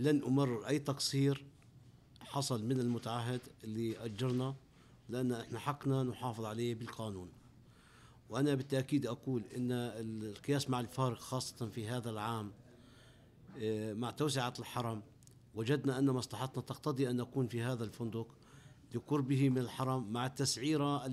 لن أمرر أي تقصير حصل من المتعهد اللي أجرنا، لأن إحنا حقنا نحافظ عليه بالقانون. وأنا بالتأكيد أقول إن القياس مع الفارق خاصة في هذا العام مع توسعة الحرم، وجدنا أن مصلحتنا تقتضي أن نكون في هذا الفندق لقربه من الحرم، مع التسعيرة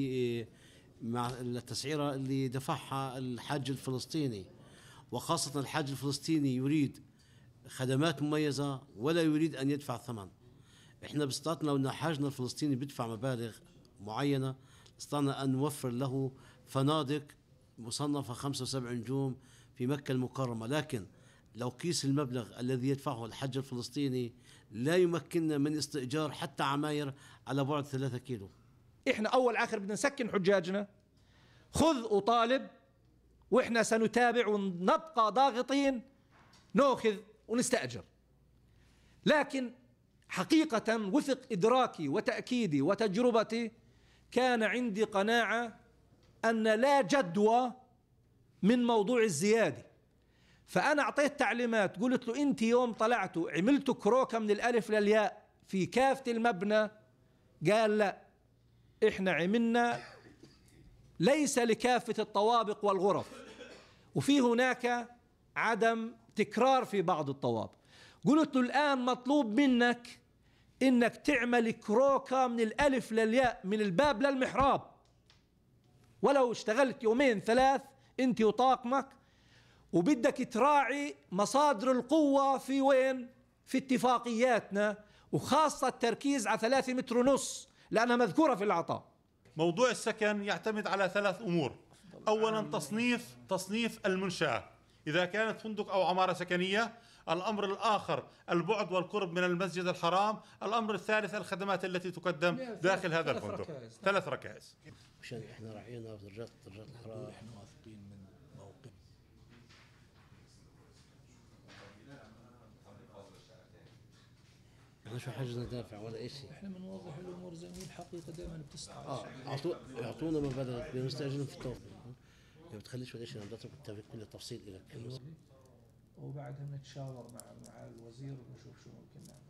اللي دفعها الحاج الفلسطيني، وخاصة الحاج الفلسطيني يريد خدمات مميزة ولا يريد أن يدفع ثمن. إحنا باستطاعتنا لو أن حاجنا الفلسطيني بيدفع مبالغ معينة استطعنا أن نوفر له فنادق مصنفة 5 و7 نجوم في مكة المكرمة، لكن لو قيس المبلغ الذي يدفعه الحج الفلسطيني لا يمكننا من استئجار حتى عماير على بعد 3 كيلو. إحنا أول آخر بدنا نسكن حجاجنا، خذ وطالب، وإحنا سنتابع ونبقى ضاغطين، نأخذ ونستأجر. لكن حقيقة وفق إدراكي وتأكيدي وتجربتي كان عندي قناعة أن لا جدوى من موضوع الزيادة. فأنا أعطيت تعليمات، قلت له أنت يوم طلعتوا عملتوا كروكة من الألف للياء في كافة المبنى؟ قال لا، إحنا عملنا ليس لكافة الطوابق والغرف، وفي هناك عدم تكرار في بعض الطوابق. قلت له الآن مطلوب منك إنك تعمل كروكة من الألف للياء من الباب للمحراب، ولو اشتغلت 2 3 أنت وطاقمك، وبدك تراعي مصادر القوة في وين؟ في اتفاقياتنا، وخاصة التركيز على 3 متر ونص لأنها مذكورة في العطاء. موضوع السكن يعتمد على 3 أمور. أولا تصنيف المنشأة، إذا كانت فندق أو عمارة سكنية. الأمر الآخر البعد والقرب من المسجد الحرام. الأمر الثالث الخدمات التي تقدم داخل هذا الفندق. 3 ركائز. عشان احنا راعينا في درجات الحرارة، احنا واثقين من موقف. احنا شو حاجة ندافع ولا شيء، احنا بنوضح الامور زي ما الحقيقه دائما بتسعى. يعطونا مبالغ بنستأجرهم في التوفيق، ما بتخليش ولا شيء، انا بدي اترك كل التفصيل لك. وبعدها بنتشاور مع الوزير ونشوف شو ممكن نعمل.